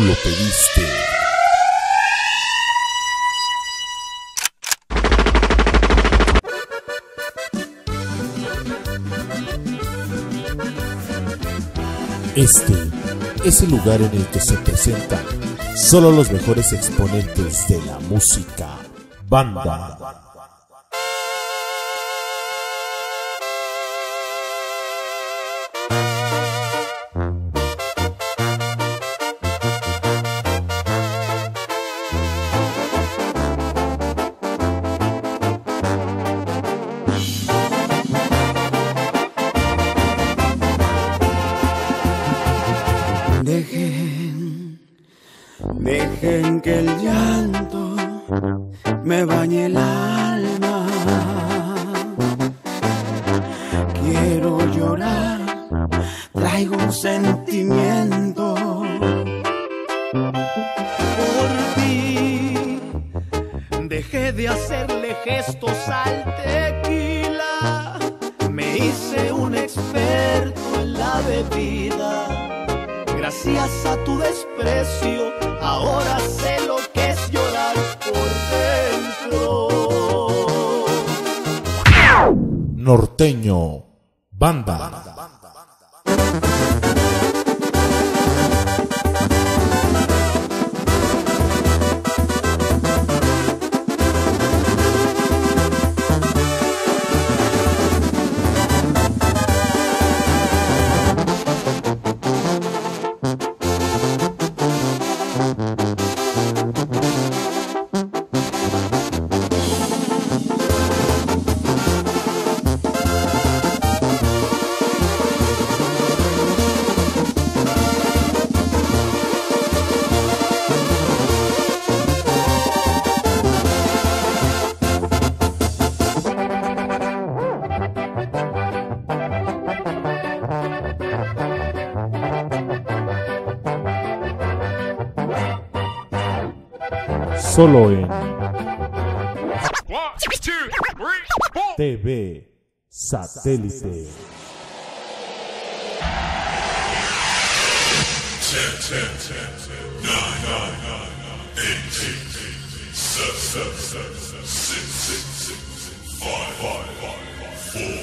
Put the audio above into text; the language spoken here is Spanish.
lo pediste. Este es el lugar en el que se presentan solo los mejores exponentes de la música banda. Dejen que el llanto me bañe el alma. Quiero llorar, traigo un sentimiento por ti. Dejé de hacerle gestos al tequila, me hice un experto en la bebida. Gracias a tu desprecio, ahora sé lo que es llorar por dentro. Norteño Banda. Solo en TV Satélite. 10, 9, 8, 7, 6, 5, 4,